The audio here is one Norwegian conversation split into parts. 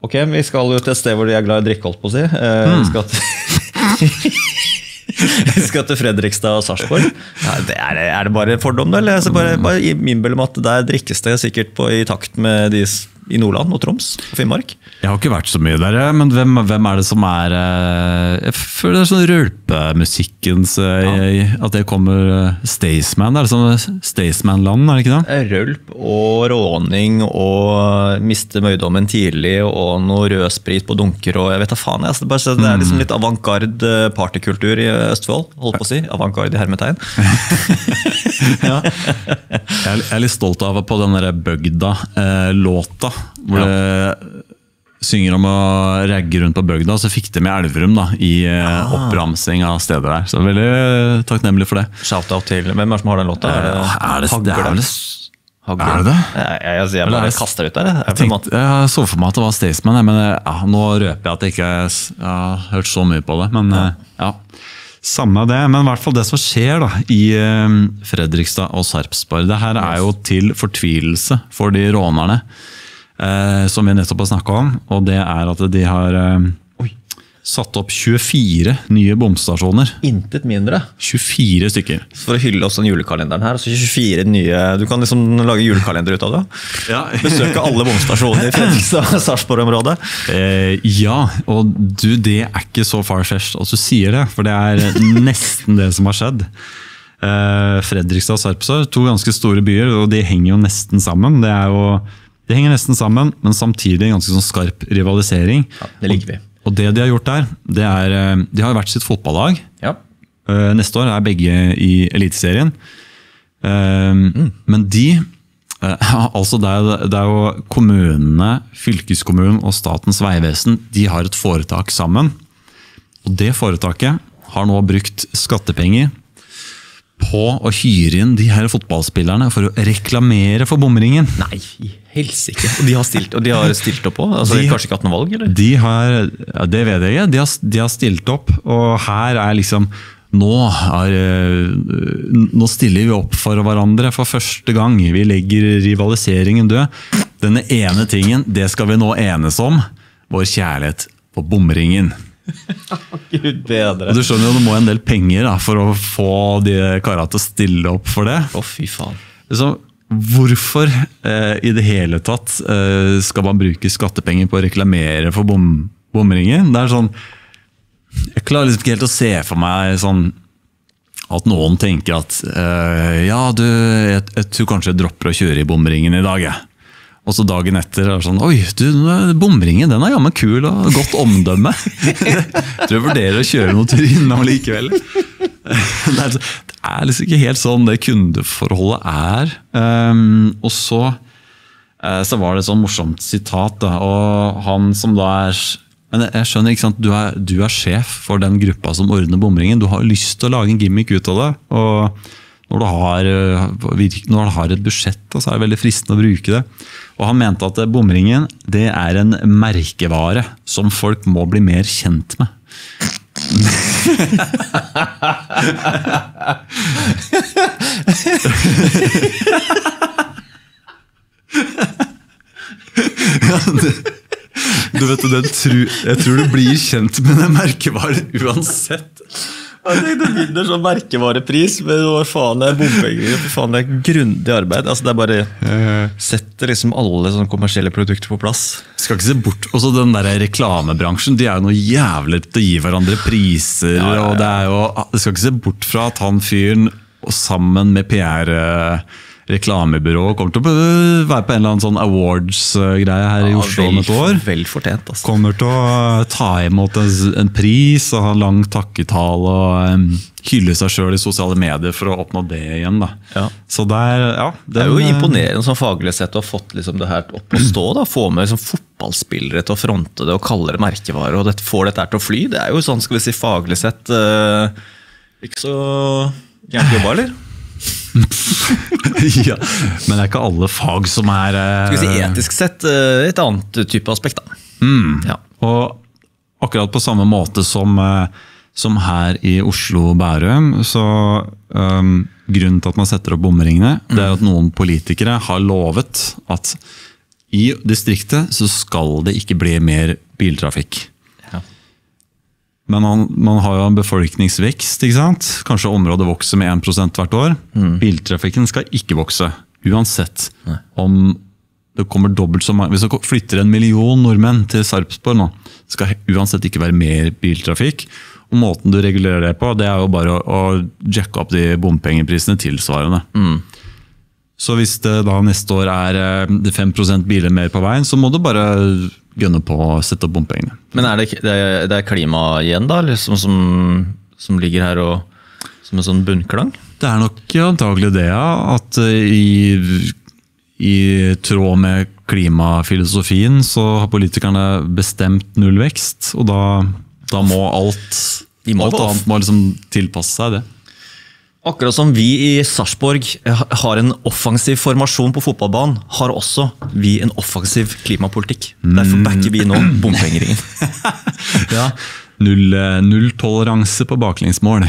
Ok, vi skal jo til et sted hvor de er glad i drikke, holdt på å si. Vi skal til... Vi skal til Fredrikstad og Sarpsborg. Ja, er det bare fordom, eller? Jeg bare innbiller meg at der drikkes det sikkert i takt med de i Nordland og Troms og Finnmark. Jeg har ikke vært så mye der, men hvem er det som er... Jeg føler det er sånn rølpemusikkens... At det kommer Staysman, er det sånn Staysman-land, er det ikke det? Rølp og råning og miste møydommen tidlig og noe rødsprit på dunker og jeg vet da faen. Det er liksom litt avantgarde partykultur i Østfold, holdt på å si. Avantgarde i hermetegn. Ja. Jeg er litt stolt av på den der Bøgda-låta, hvor det synger om å ragge rundt på Bøgda, så fikk de med Elverum da, i oppramsing av stedet der. Så veldig takknemlig for det. Shoutout til, hvem er det som har den låta? Er det det? Jeg bare kastet ut der. Jeg så for meg at det var Staysman, men nå røper jeg at jeg ikke har hørt så mye på det. Men ja, samme det. Men i hvert fall det som skjer da, i Fredrikstad og Sarpsborg, det her er jo til fortvilelse for de rånerne. Som vi nettopp har snakket om, og det er at de har satt opp 24 nye bomstasjoner. Intet mindre. 24 stykker. For å hylle også den julekalenderen her, så 24 nye, du kan liksom lage julekalender ut av det. Ja. Besøke alle bomstasjoner i Fredrikstad og Sarpsborg-området. Ja, og det er ikke så far-fetched at du sier det, for det er nesten det som har skjedd. Fredrikstad og Sarpsborg, to ganske store byer, og de henger jo nesten sammen. Det henger nesten sammen, men samtidig en ganske sånn skarp rivalisering. Ja, det liker vi. Og det de har gjort der, det er, de har vært sitt fotballag. Ja. Neste år er begge i eliteserien. Men de, altså det er jo kommunene, fylkeskommunen og Statens vegvesen, de har et foretak sammen. Og det foretaket har nå brukt skattepenger på å hyre inn de her fotballspillerne for å reklamere for bomringen. Nei, helsike. Og de har stilt opp på? Altså, kanskje ikke hatt noe valg, eller? Det vet jeg ikke. De har stilt opp, og her er liksom nå stiller vi opp for hverandre for første gang. Vi legger rivaliseringen død. Denne ene tingen, det skal vi nå enes om. Vår kjærlighet på bomringen. Gud bedre. Og du skjønner jo, det må en del penger da, for å få de karene til å stille opp for det. Fy faen. Så hvorfor i det hele tatt skal man bruke skattepenger på å reklamere for bomringen? Det er sånn, jeg klarer liksom ikke helt å se for meg sånn at noen tenker at jeg tror kanskje jeg dropper å kjøre i bomringen i dag, jeg. Og så dagen etter er det sånn, oi, bomringen, den er jammen kul og godt omdømme. Jeg tror jeg vurderer å kjøre noe tur innom likevel. Det er liksom ikke helt sånn det kundeforholdet er. Og så var det et sånn morsomt sitat, da, og han som da men jeg skjønner ikke sant, du er sjef for den gruppa som ordner bomringen, du har lyst til å lage en gimmick ut av det, og når du har et budsjett, så er det veldig fristende å bruke det. Og han mente at bomringen, det er en merkevare som folk må bli mer kjent med. Du vet, jeg tror du blir kjent med den merkevaren uansett. Jeg tenkte å vinne sånn merkevarepris, men hva faen er bompenger? Hva faen er grundig arbeid? Altså det er bare setter liksom alle sånne kommersielle produkter på plass. Skal ikke se bort, også den der reklamebransjen, de er jo noe jævlig til å gi hverandre priser, og det er jo, det skal ikke se bort fra at han fyren, og sammen med PR reklamebyrå kommer til å være på en eller annen sånn awards-greie her i Oslo om et år. Vel fortjent, altså. Kommer til å ta imot en pris og ha en lang takketale og hylle seg selv i sosiale medier for å oppnå det igjen. Da. Ja. Så det er jo imponerende som faglig sett å ha fått liksom det her opp å stå, da. Få med liksom fotballspillere til å fronte det og kalle det merkevare, og får dette her til å fly. Det er jo sånn, skal vi si, faglig sett ikke så gærent jobba, eller? Ja, men det er ikke alle fag som er skal vi si etisk sett et annet type aspekt da. Ja. Og akkurat på samme måte som her i Oslo Bærum, så grunnen til at man setter opp bomringene, det er at noen politikere har lovet at I distriktet så skal det ikke bli mer biltrafikk. Ja. Men man har jo en befolkningsvekst, ikke sant? Kanskje området vokser med 1% hvert år. Biltrafikken skal ikke vokse, uansett. Om det kommer dobbelt så mange. Hvis det flytter 1 million nordmenn til Sarpsborg nå, skal uansett ikke være mer biltrafikk. Og måten du regulerer det på, det er jo bare å jacke opp de bompengeprisene tilsvarende. Så hvis det da neste år er 5% biler mer på veien, så må du bare gønne på å sette opp bompengene. Men det er klima igjen da, liksom, som ligger her og, som en sånn bunnklang? Det er nok antagelig det, ja, at i tråd med klimafilosofien så har politikerne bestemt nullvekst, og da må alt annet må liksom tilpasse seg det. Akkurat som vi i Sarpsborg har en offensiv formasjon på fotballbanen, har også vi en offensiv klimapolitikk. Derfor backer vi nå bompengeringen. Ja, null toleranse på baklengsmål.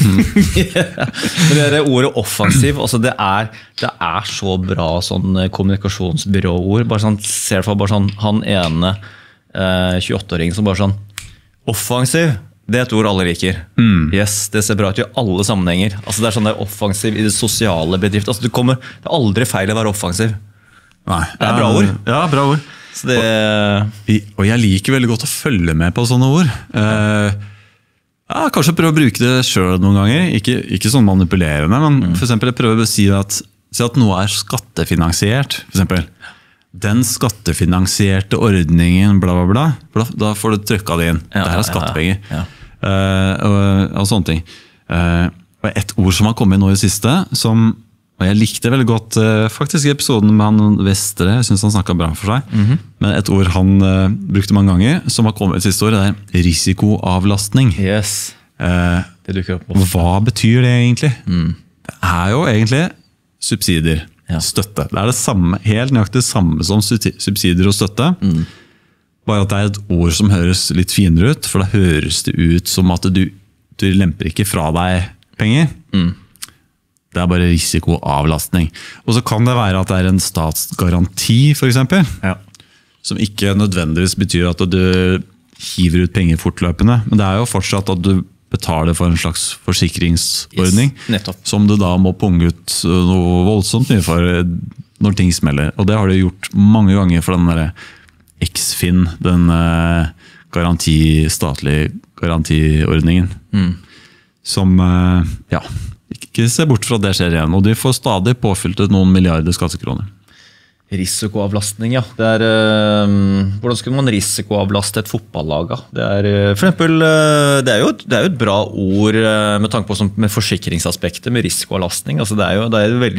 Men det ordet offensiv, altså det er så bra sånn kommunikasjonsbyråord. Bare sånn, ser for bare sånn, han ene 28-åringen som bare sånn, offensiv. Det er et ord alle liker. Yes, det ser bra ut i alle sammenhenger. Altså det er sånn der offensiv i det sosiale bedrift. Altså det er aldri feil å være offensiv. Nei, det er bra ord. Ja, bra ord. Så det... Og jeg liker veldig godt å følge med på sånne ord. Kanskje prøve å bruke det selv noen ganger. Ikke sånn manipulerende, men for eksempel jeg prøver å si at noe er skattefinansiert. For eksempel, den skattefinansierte ordningen, bla bla bla, da får du trykket det inn. Det her er skattepenger. Og sånne ting. Og et ord som har kommet nå i siste, og jeg likte veldig godt faktisk i episoden med han Vestre, jeg synes han snakket bra for seg, men et ord han brukte mange ganger, som har kommet i siste år, det er risikoavlastning. Yes, det dukker opp. Hva betyr det egentlig? Det er jo egentlig subsidier. Støtte. Det er det samme, helt nøyaktig det samme som subsidier og støtte. Bare at det er et ord som høres litt finere ut, for da høres det ut som at du lemper ikke fra deg penger. Det er bare risikoavlastning. Og så kan det være at det er en statsgaranti, for eksempel, som ikke nødvendigvis betyr at du hiver ut penger fortløpende, men det er jo fortsatt at du betaler for en slags forsikringsordning, som du da må punge ut noe voldsomt mye for når ting smeller. Og det har du gjort mange ganger for den der Eksfin, den statlige garantiordningen. Som, ikke se bort fra at det skjer igjen. Og de får stadig påfylt noen milliarder skattekroner. Risikoavlastning, ja. Hvordan skulle man risikoavlaste et fotballag? For eksempel, det er jo et bra ord med tanke på med forsikringsaspektet, med risikoavlastning. Altså det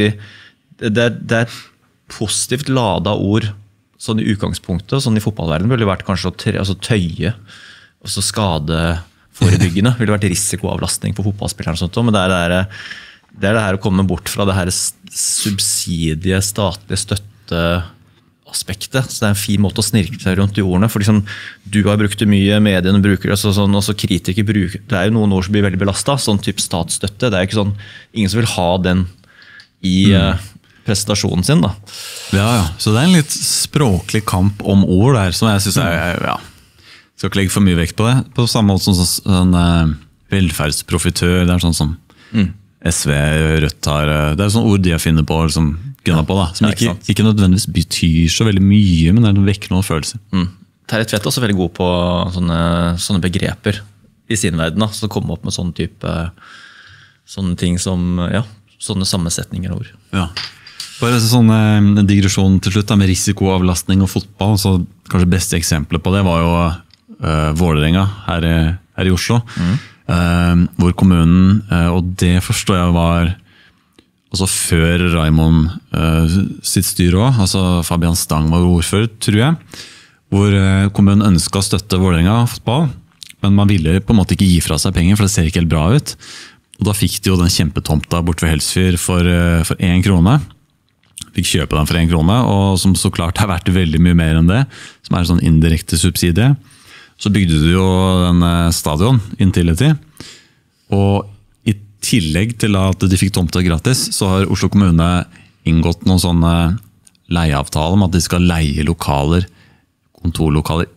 er et positivt ladet ord sånn i utgangspunktet. Sånn i fotballverdenen ville det vært kanskje tøye, og så skadeforebyggende ville det vært risikoavlastning på fotballspilleren og sånt, men det er det her å komme bort fra det her subsidie, statlig støtte aspektet, så det er en fin måte å snirke seg rundt i ordene, for liksom, du har brukt det mye, mediene bruker det, og så kritikere bruker det. Er jo noen ord som blir veldig belastet, sånn type statsstøtte, det er ikke sånn, ingen som vil ha den i presentasjonen sin da. Ja, så det er en litt språklig kamp om ord der, som jeg synes skal ikke legge for mye vekt på det, på samme måte som sånn velferdsprofitør, det er sånn som SV, Rødt har, det er sånne ord de har funnet på, som på da, som ikke nødvendigvis betyr så veldig mye, men det er vekker noen følelser. Terje Tvedt er også veldig god på sånne begreper i sin verden, da, så komme opp med sånne type sånne ting som, sånne sammensetninger av ord. Ja. Bare en digresjon til slutt da, med risikoavlastning og fotball, så kanskje beste eksemplet på det var jo Vålerenga her i Oslo, hvor kommunen, og det forstår jeg var altså før Raimond sitt styre også, altså Fabian Stang var ordfører, tror jeg, hvor kommunen ønsket å støtte Vålerenga fotball, men man ville på en måte ikke gi fra seg penger, for det ser ikke helt bra ut. Og da fikk de jo den kjempetomta bort ved Helsfyr for 1 krone. Fikk kjøpe den for 1 krone, og som så klart har vært veldig mye mer enn det, som er en sånn indirekte subsidie. Så bygde de jo den stadion inntil i tid, og i tillegg til at de fikk tomta gratis, så har Oslo kommune inngått noen sånne leieavtale om at de skal leie lokaler, kontorlokaler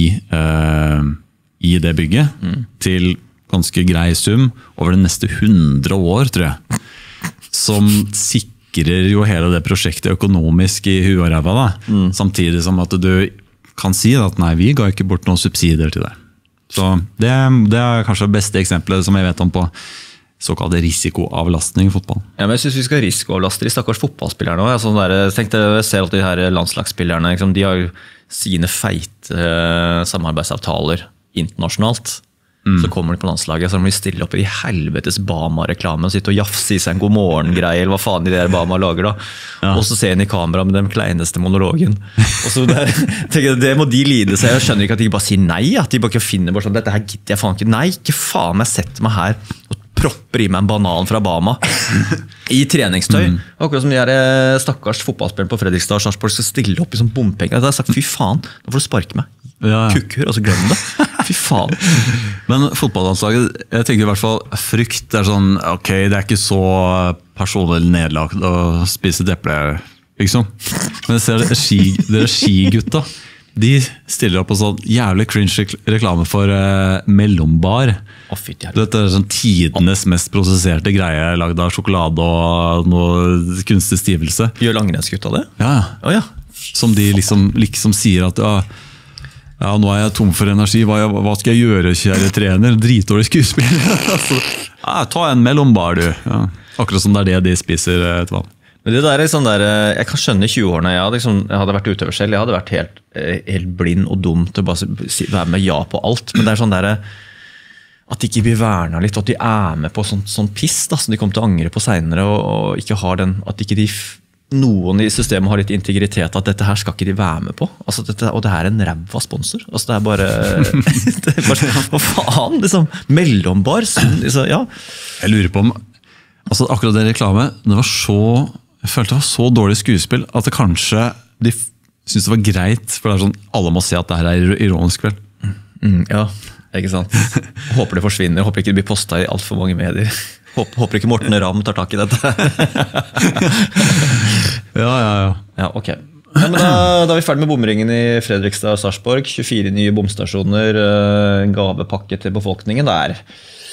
i det bygget til ganske grei sum over de neste 100 år, tror jeg. Som sikrer jo hele det prosjektet økonomisk i huet og ræva da. Samtidig som at du kan si at nei, vi ga ikke bort noen subsidier til det. Så det er kanskje det beste eksempelet som jeg vet om på såkalt risikoavlastning i fotball. Ja, men jeg synes vi skal risikoavlaste de stakkars fotballspillerne også. Jeg ser at de her landslagsspillerne, liksom, de har jo sine feite samarbeidsavtaler internasjonalt. Så kommer de på landslaget, så de stiller opp i helvetes Bama-reklame og sitter og jafser i seg en god morgen-greie, eller hva faen de der Bama lager da. Og så ser de i kamera med den kleineste monologen. Og så det må de lide seg. Jeg skjønner ikke at de bare sier nei, at de bare ikke finner bare sånn, dette her gidder jeg faen ikke. Nei, ikke faen, jeg setter meg her og propper i meg en banan fra Bama i treningstøy. Akkurat som de her stakkars fotballspillerne på Fredrikstad og Sarpsborg skal stille opp i sånn bompenger. Da har jeg sagt, fy faen, da får du sparke meg. Kukker, og så glem det. Fy faen. Men fotballandslaget, jeg tenker i hvert fall frykt er sånn, ok, det er ikke så personlig nedlagt å spise et eple, liksom. Men jeg ser dere skigutta, de stiller opp på sånn jævlig cringe reklame for mellombar. Dette er sånn tidenes mest prosesserte greie, lagd av sjokolade og noe kunstig stivelse. Gjør langrennsgutta det? Ja. Som de liksom sier at ja, nå er jeg tom for energi, hva skal jeg gjøre, kjære trener? Dritdårlig skuespiller. Altså, ta en mellombar, du. Ja. Akkurat som det er det de spiser et vann. Men det der er sånn der, jeg kan skjønne i 20-årene, jeg hadde vært utøver selv, jeg hadde vært helt blind og dum til å bare være med ja på alt, men det er sånn der, at de ikke blir vernet litt, og at de er med på sånn piss, da, som de kommer til å angre på senere, og ikke har den, at ikke noen i systemet har litt integritet, at dette her skal ikke de være med på, altså og det her er en ræva sponsor, altså det er bare hva faen, liksom, mellombar, liksom, ja. Jeg lurer på om, altså akkurat det reklame, jeg følte det var så dårlig skuespill, at det kanskje, de synes det var greit, for det er sånn, alle må se at det her er ironisk vel. Ja, ikke sant. Håper det forsvinner, håper ikke det blir postet i alt for mange medier. Håper ikke Morten Ramm tar tak i dette. Ja, ok. Ja, men da er vi ferdig med bomringen i Fredrikstad og Sarpsborg. 24 nye bomstasjoner, en gavepakke til befolkningen.